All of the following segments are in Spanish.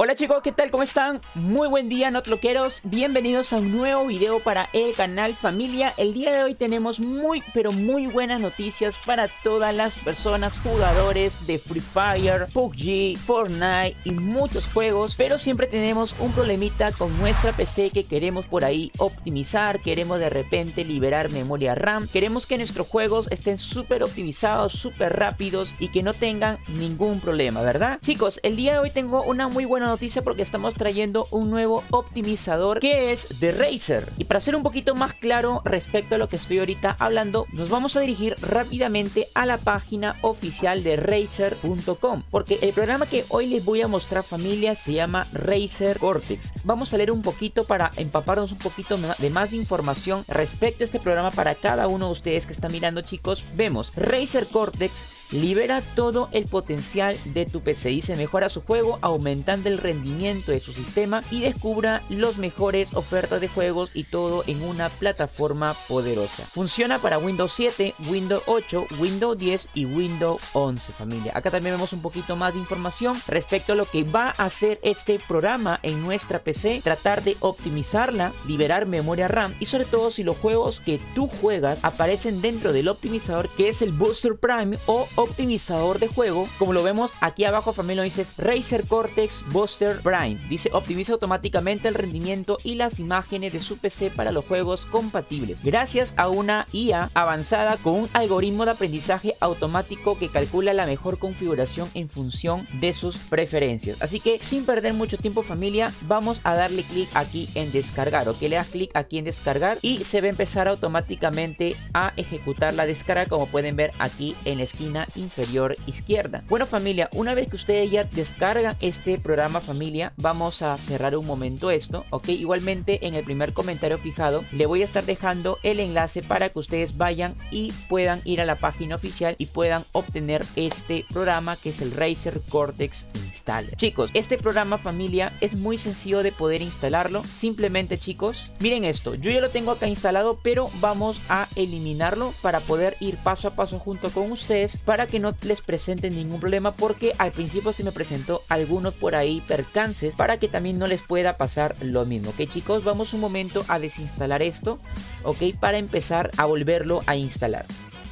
Hola chicos, ¿qué tal? ¿Cómo están? Muy buen día, notloqueros. Bienvenidos a un nuevo video para el canal familia. El día de hoy tenemos muy buenas noticias para todas las personas jugadores de Free Fire, PUBG, Fortnite y muchos juegos. Pero siempre tenemos un problemita con nuestra PC que queremos por ahí optimizar. Queremos de repente liberar memoria RAM. Queremos que nuestros juegos estén súper optimizados, súper rápidos y que no tengan ningún problema, ¿verdad? Chicos, el día de hoy tengo una muy buena noticia porque estamos trayendo un nuevo optimizador que es de Razer. Y para ser un poquito más claro respecto a lo que estoy ahorita hablando, nos vamos a dirigir rápidamente a la página oficial de Razer.com, porque el programa que hoy les voy a mostrar, familia, se llama Razer Cortex. Vamos a leer un poquito para empaparnos un poquito de más información respecto a este programa para cada uno de ustedes que están mirando. Chicos, vemos Razer Cortex libera todo el potencial de tu PC y se mejora su juego aumentando el rendimiento de su sistema y descubra los mejores ofertas de juegos y todo en una plataforma poderosa. Funciona para Windows 7, Windows 8, Windows 10 y Windows 11, familia. Acá también vemos un poquito más de información respecto a lo que va a hacer este programa en nuestra PC, tratar de optimizarla, liberar memoria RAM y sobre todo si los juegos que tú juegas aparecen dentro del optimizador que es el Booster Prime o optimizador de juego. Como lo vemos aquí abajo, familia, dice Razer Cortex Booster Prime. Dice optimiza automáticamente el rendimiento y las imágenes de su PC para los juegos compatibles gracias a una IA avanzada con un algoritmo de aprendizaje automático que calcula la mejor configuración en función de sus preferencias. Así que sin perder mucho tiempo, familia, vamos a darle clic aquí en descargar. Ok, le das clic aquí en descargar y se va a empezar automáticamente a ejecutar la descarga, como pueden ver aquí en la esquina inferior izquierda. Bueno, familia, una vez que ustedes ya descargan este programa, familia, vamos a cerrar un momento esto, ok. Igualmente en el primer comentario fijado le voy a estar dejando el enlace para que ustedes vayan y puedan ir a la página oficial y puedan obtener este programa que es el Razer Cortex Installer. Chicos, este programa, familia, es muy sencillo de poder instalarlo. Simplemente, chicos, miren esto, yo ya lo tengo acá instalado, pero vamos a eliminarlo para poder ir paso a paso junto con ustedes para que no les presenten ningún problema, porque al principio se me presentó algunos por ahí percances, para que también no les pueda pasar lo mismo. Ok, chicos, vamos un momento a desinstalar esto, ok, para empezar a volverlo a instalar.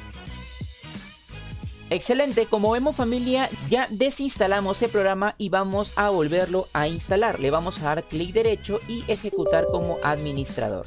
Excelente, como vemos, familia, ya desinstalamos el programa y vamos a volverlo a instalar. Le vamos a dar clic derecho y ejecutar como administrador.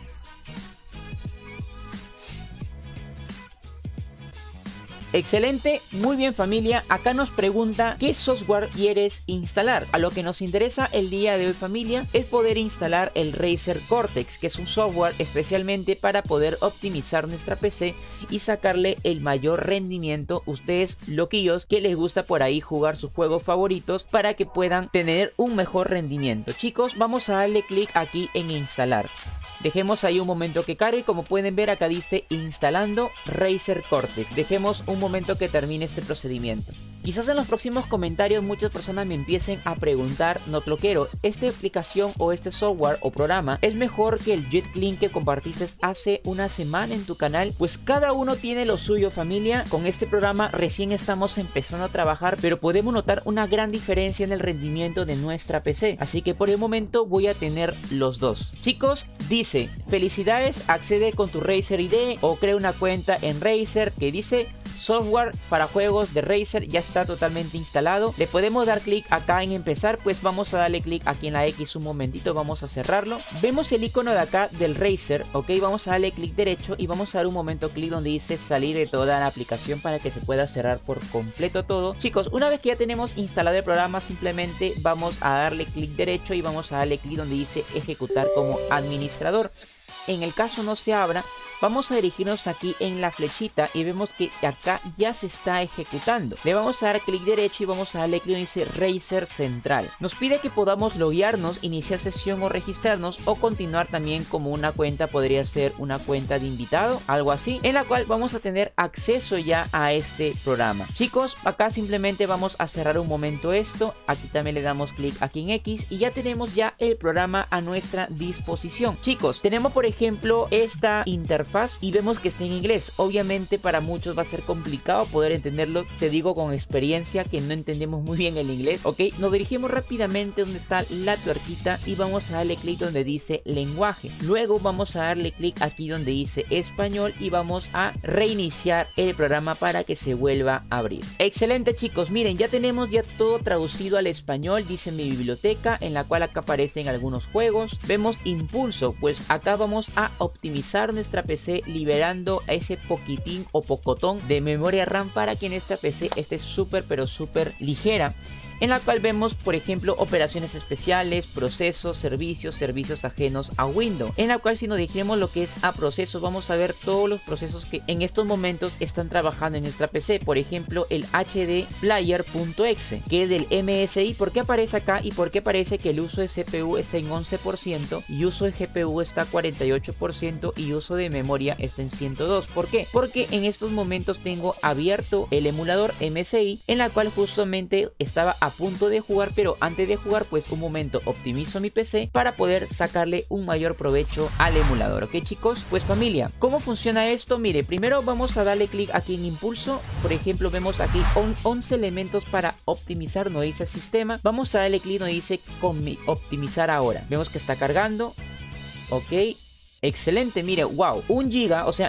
Excelente, muy bien, familia. Acá nos pregunta qué software quieres instalar. A lo que nos interesa el día de hoy, familia, es poder instalar el Razer Cortex, que es un software especialmente para poder optimizar nuestra PC y sacarle el mayor rendimiento. Ustedes, loquillos, que les gusta por ahí jugar sus juegos favoritos para que puedan tener un mejor rendimiento. Chicos, vamos a darle clic aquí en instalar. Dejemos ahí un momento que cargue. Como pueden ver, acá dice instalando Razer Cortex. Dejemos un momento que termine este procedimiento. Quizás en los próximos comentarios muchas personas me empiecen a preguntar: notloquero, ¿esta aplicación o este software o programa es mejor que el Jet Clean que compartiste hace una semana en tu canal? Pues cada uno tiene lo suyo, familia. Con este programa recién estamos empezando a trabajar, pero podemos notar una gran diferencia en el rendimiento de nuestra PC. Así que por el momento voy a tener los dos. Chicos, dice: felicidades, accede con tu Razer ID o crea una cuenta en Razer, que dice software para juegos de Razer ya está totalmente instalado. Le podemos dar clic acá en empezar, pues vamos a darle clic aquí en la X un momentito, vamos a cerrarlo. Vemos el icono de acá del Razer, ok, vamos a darle clic derecho y vamos a dar un momento clic donde dice salir de toda la aplicación para que se pueda cerrar por completo todo. Chicos, una vez que ya tenemos instalado el programa, simplemente vamos a darle clic derecho y vamos a darle clic donde dice ejecutar como administrador. En el caso no se abra, vamos a dirigirnos aquí en la flechita y vemos que acá ya se está ejecutando. Le vamos a dar clic derecho y vamos a darle clic donde dice Razer Central. Nos pide que podamos loguearnos, iniciar sesión o registrarnos, o continuar también como una cuenta. Podría ser una cuenta de invitado, algo así, en la cual vamos a tener acceso ya a este programa. Chicos, acá simplemente vamos a cerrar un momento esto. Aquí también le damos clic aquí en X y ya tenemos ya el programa a nuestra disposición. Chicos, tenemos por ejemplo esta interfaz interfaz y vemos que está en inglés. Obviamente para muchos va a ser complicado poder entenderlo, te digo con experiencia que no entendemos muy bien el inglés, ok. Nos dirigimos rápidamente donde está la tuerquita y vamos a darle clic donde dice lenguaje. Luego vamos a darle clic aquí donde dice español y vamos a reiniciar el programa para que se vuelva a abrir. Excelente, chicos, miren, ya tenemos ya todo traducido al español. Dice mi biblioteca, en la cual acá aparecen algunos juegos. Vemos impulso, pues acá vamos a optimizar nuestra PC liberando ese poquitín o pocotón de memoria RAM para que nuestra PC esté súper pero súper ligera, en la cual vemos, por ejemplo, operaciones especiales, procesos, servicios ajenos a Windows, en la cual si nos dirigimos lo que es a procesos, vamos a ver todos los procesos que en estos momentos están trabajando en nuestra PC. Por ejemplo, el hdplayer.exe, que es del MSI. ¿Por qué aparece acá y por qué aparece que el uso de CPU está en 11% y uso de GPU está 48% y uso de memoria está en 102? ¿Por qué? Porque en estos momentos tengo abierto el emulador MSI, en la cual justamente estaba a punto de jugar, pero antes de jugar pues un momento optimizo mi PC para poder sacarle un mayor provecho al emulador. Ok, chicos, pues familia, ¿cómo funciona esto? Mire, primero vamos a darle clic aquí en impulso. Por ejemplo, vemos aquí 11 elementos para optimizar, nos dice el sistema. Vamos a darle clic donde dice optimizar ahora. Vemos que está cargando. Ok, excelente, mire, wow, 1 GB, o sea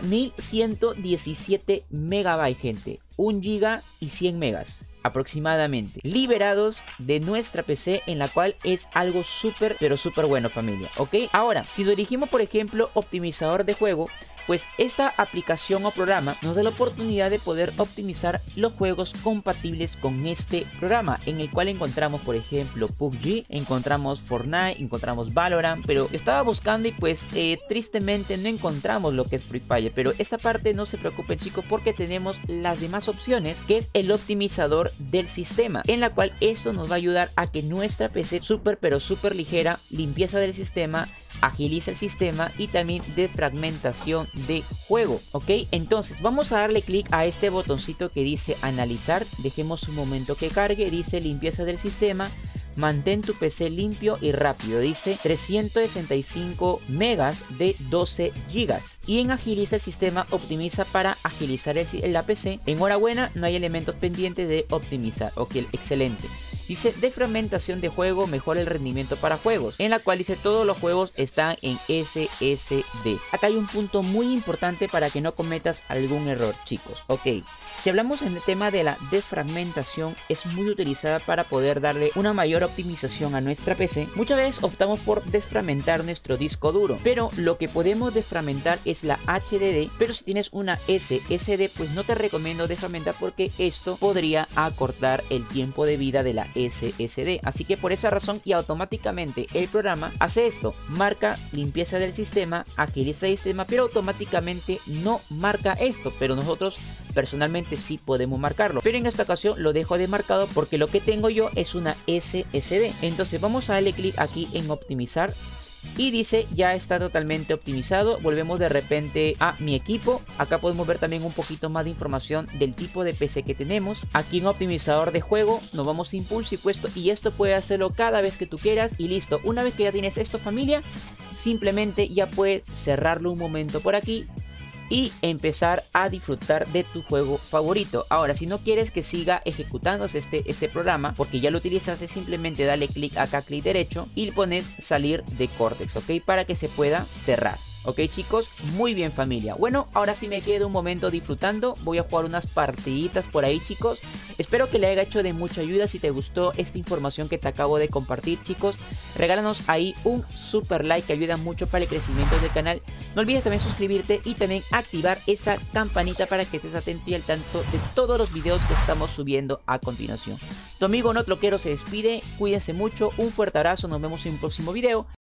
1117 megabytes, gente, 1 GB y 100 megas aproximadamente liberados de nuestra PC, en la cual es algo súper pero súper bueno, familia. Ok, ahora si dirigimos por ejemplo optimizador de juego, pues esta aplicación o programa nos da la oportunidad de poder optimizar los juegos compatibles con este programa, en el cual encontramos por ejemplo PUBG, encontramos Fortnite, encontramos Valorant, pero estaba buscando y pues tristemente no encontramos lo que es Free Fire. Pero esta parte no se preocupen, chicos, porque tenemos las demás opciones, que es el optimizador del sistema, en la cual esto nos va a ayudar a que nuestra PC súper pero súper ligera, limpieza del sistema, agiliza el sistema y también de fragmentación de juego. Ok, entonces vamos a darle clic a este botoncito que dice analizar. Dejemos un momento que cargue. Dice limpieza del sistema, mantén tu PC limpio y rápido. Dice 365 megas de 12 gigas. Y en agiliza el sistema, optimiza para agilizar la PC. Enhorabuena, no hay elementos pendientes de optimizar. Ok, excelente. Dice de fragmentación de juego, mejora el rendimiento para juegos, en la cual dice todos los juegos están en SSD. Acá hay un punto muy importante para que no cometas algún error, chicos. Ok, si hablamos en el tema de la defragmentación, es muy utilizada para poder darle una mayor optimización a nuestra PC. Muchas veces optamos por desfragmentar nuestro disco duro, pero lo que podemos desfragmentar es la HDD. Pero si tienes una SSD, pues no te recomiendo desfragmentar, porque esto podría acortar el tiempo de vida de la SSD. Así que por esa razón, y automáticamente el programa hace esto, marca limpieza del sistema, agiliza el sistema, pero automáticamente no marca esto. Pero nosotros personalmente sí podemos marcarlo, pero en esta ocasión lo dejo desmarcado porque lo que tengo yo es una SSD. Entonces vamos a darle clic aquí en optimizar y dice ya está totalmente optimizado. Volvemos de repente a mi equipo. Acá podemos ver también un poquito más de información del tipo de PC que tenemos. Aquí en optimizador de juego nos vamos a impulso y puesto, y esto puedes hacerlo cada vez que tú quieras y listo. Una vez que ya tienes esto, familia, simplemente ya puedes cerrarlo un momento por aquí y empezar a disfrutar de tu juego favorito. Ahora, si no quieres que siga ejecutándose este programa porque ya lo utilizaste, simplemente dale clic acá, clic derecho, y pones salir de Cortex, ok, para que se pueda cerrar. Ok, chicos, muy bien, familia. Bueno, ahora sí me quedo un momento disfrutando. Voy a jugar unas partiditas por ahí, chicos. Espero que le haya hecho de mucha ayuda. Si te gustó esta información que te acabo de compartir, chicos, regálanos ahí un super like, que ayuda mucho para el crecimiento del canal. No olvides también suscribirte y también activar esa campanita para que estés atento y al tanto de todos los videos que estamos subiendo a continuación. Tu amigo Notloquero se despide. Cuídense mucho. Un fuerte abrazo. Nos vemos en un próximo video.